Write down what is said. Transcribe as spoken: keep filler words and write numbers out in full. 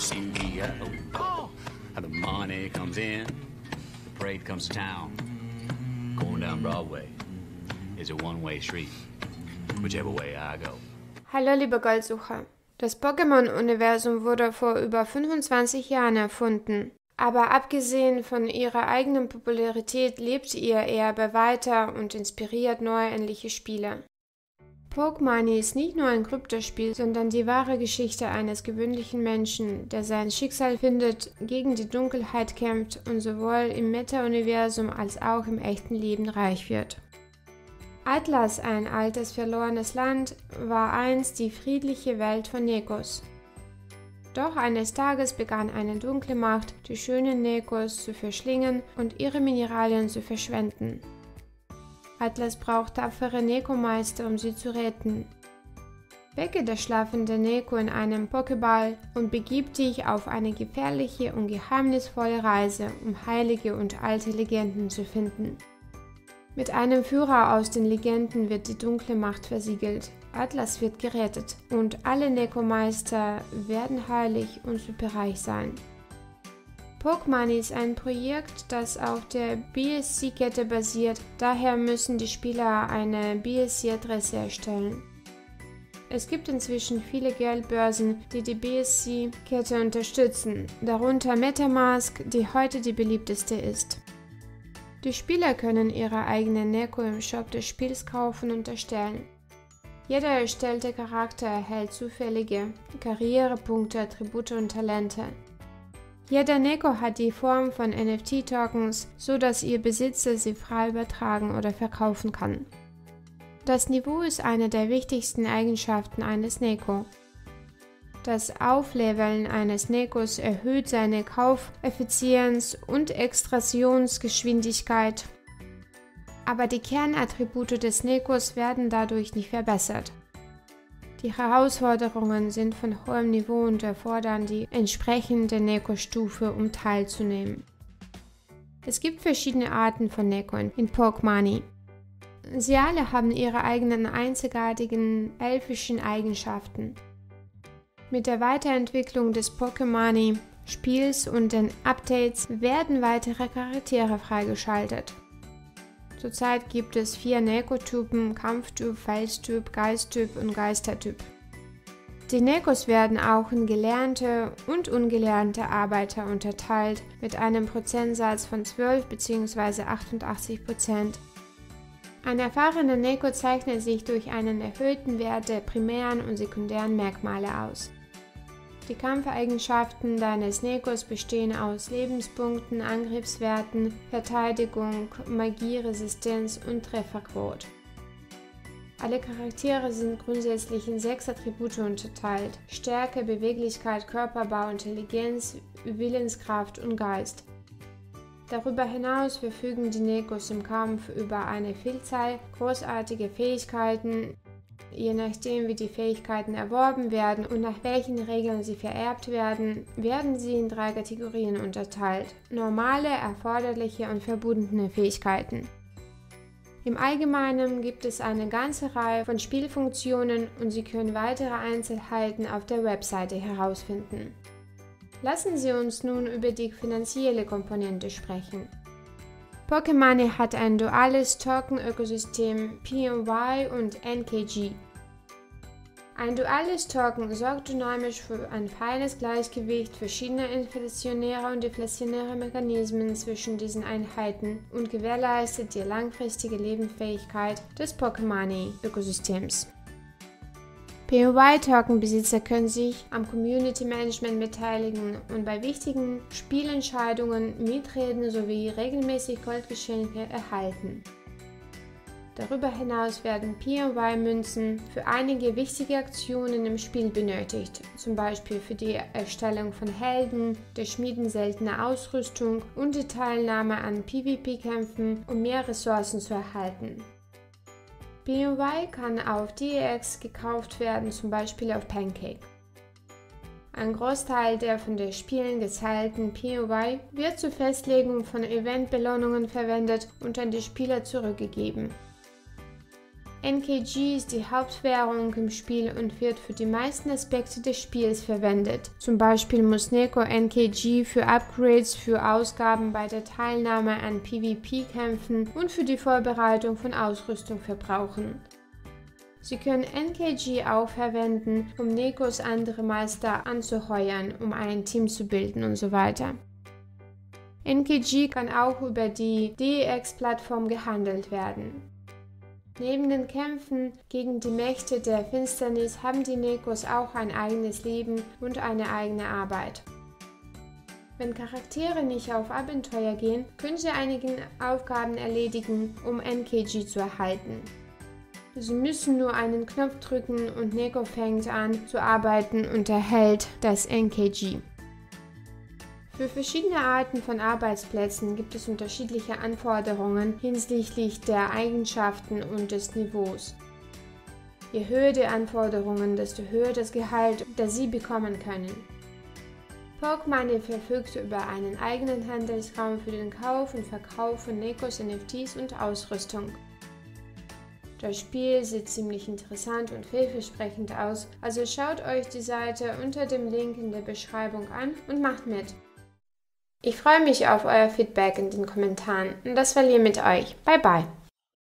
C E O. Oh, how the money comes in, the parade comes to town. Going down Broadway is a one-way street, whichever way I go. Hallo liebe Goldsucher. Das Pokémon-Universum wurde vor über fünfundzwanzig Jahren erfunden. Aber abgesehen von ihrer eigenen Popularität lebt ihr Erbe weiter und inspiriert neue ähnliche Spiele. Pokémon ist nicht nur ein Kryptospiel, sondern die wahre Geschichte eines gewöhnlichen Menschen, der sein Schicksal findet, gegen die Dunkelheit kämpft und sowohl im Meta-Universum als auch im echten Leben reich wird. Atlas, ein altes verlorenes Land, war einst die friedliche Welt von Nekos. Doch eines Tages begann eine dunkle Macht, die schönen Nekos zu verschlingen und ihre Mineralien zu verschwenden. Atlas braucht tapfere Neko-Meister, um sie zu retten. Wecke das schlafende Neko in einem Pokéball und begib dich auf eine gefährliche und geheimnisvolle Reise, um heilige und alte Legenden zu finden. Mit einem Führer aus den Legenden wird die dunkle Macht versiegelt, Atlas wird gerettet und alle Neko-Meister werden heilig und superreich sein. Pokémon ist ein Projekt, das auf der B S C-Kette basiert, daher müssen die Spieler eine B S C-Adresse erstellen. Es gibt inzwischen viele Geldbörsen, die die B S C-Kette unterstützen, darunter MetaMask, die heute die beliebteste ist. Die Spieler können ihre eigenen Neko im Shop des Spiels kaufen und erstellen. Jeder erstellte Charakter erhält zufällige Karrierepunkte, Attribute und Talente. Jeder Neko hat die Form von N F T-Tokens, so dass ihr Besitzer sie frei übertragen oder verkaufen kann. Das Niveau ist eine der wichtigsten Eigenschaften eines Neko. Das Aufleveln eines Nekos erhöht seine Kaufeffizienz und Extraktionsgeschwindigkeit, aber die Kernattribute des Nekos werden dadurch nicht verbessert. Die Herausforderungen sind von hohem Niveau und erfordern die entsprechende Neko-Stufe, um teilzunehmen. Es gibt verschiedene Arten von Neko in Pokémon. Sie alle haben ihre eigenen einzigartigen elfischen Eigenschaften. Mit der Weiterentwicklung des Pokémon-Spiels und den Updates werden weitere Charaktere freigeschaltet. Zurzeit gibt es vier Neko-Typen: Kampftyp, Felstyp, Geisttyp und Geistertyp. Die Nekos werden auch in gelernte und ungelernte Arbeiter unterteilt, mit einem Prozentsatz von zwölf bzw. achtundachtzig Prozent. Ein erfahrener Neko zeichnet sich durch einen erhöhten Wert der primären und sekundären Merkmale aus. Die Kampfeigenschaften deines Nekos bestehen aus Lebenspunkten, Angriffswerten, Verteidigung, Magieresistenz und Trefferquote. Alle Charaktere sind grundsätzlich in sechs Attribute unterteilt: Stärke, Beweglichkeit, Körperbau, Intelligenz, Willenskraft und Geist. Darüber hinaus verfügen die Nekos im Kampf über eine Vielzahl großartiger Fähigkeiten. Je nachdem, wie die Fähigkeiten erworben werden und nach welchen Regeln sie vererbt werden, werden sie in drei Kategorien unterteilt: normale, erforderliche und verbundene Fähigkeiten. Im Allgemeinen gibt es eine ganze Reihe von Spielfunktionen und Sie können weitere Einzelheiten auf der Webseite herausfinden. Lassen Sie uns nun über die finanzielle Komponente sprechen. Pokémon hat ein duales Token-Ökosystem P M Y und N K G. Ein duales Token sorgt dynamisch für ein feines Gleichgewicht verschiedener inflationärer und deflationärer Mechanismen zwischen diesen Einheiten und gewährleistet die langfristige Lebensfähigkeit des Pokémon-Ökosystems. P M Y-Token-Besitzer können sich am Community Management beteiligen und bei wichtigen Spielentscheidungen mitreden sowie regelmäßig Goldgeschenke erhalten. Darüber hinaus werden P M Y-Münzen für einige wichtige Aktionen im Spiel benötigt, zum Beispiel für die Erstellung von Helden, das Schmieden seltener Ausrüstung und die Teilnahme an PvP-Kämpfen, um mehr Ressourcen zu erhalten. P M Y kann auf D X gekauft werden, zum Beispiel auf Pancake. Ein Großteil der von den Spielen gezahlten P M Y wird zur Festlegung von Eventbelohnungen verwendet und an die Spieler zurückgegeben. N K G ist die Hauptwährung im Spiel und wird für die meisten Aspekte des Spiels verwendet. Zum Beispiel muss Neko N K G für Upgrades, für Ausgaben bei der Teilnahme an PvP-Kämpfen und für die Vorbereitung von Ausrüstung verbrauchen. Sie können N K G auch verwenden, um Nekos andere Meister anzuheuern, um ein Team zu bilden und so weiter. N K G kann auch über die D E X-Plattform gehandelt werden. Neben den Kämpfen gegen die Mächte der Finsternis haben die Nekos auch ein eigenes Leben und eine eigene Arbeit. Wenn Charaktere nicht auf Abenteuer gehen, können sie einige Aufgaben erledigen, um N K G zu erhalten. Sie müssen nur einen Knopf drücken und Neko fängt an zu arbeiten und erhält das N K G. Für verschiedene Arten von Arbeitsplätzen gibt es unterschiedliche Anforderungen hinsichtlich der Eigenschaften und des Niveaus. Je höher die Anforderungen, desto höher das Gehalt, das Sie bekommen können. Pokemon verfügt über einen eigenen Handelsraum für den Kauf und Verkauf von Nekos N F Ts und Ausrüstung. Das Spiel sieht ziemlich interessant und vielversprechend aus, also schaut euch die Seite unter dem Link in der Beschreibung an und macht mit. Ich freue mich auf euer Feedback in den Kommentaren und das verliere mit euch. Bye bye!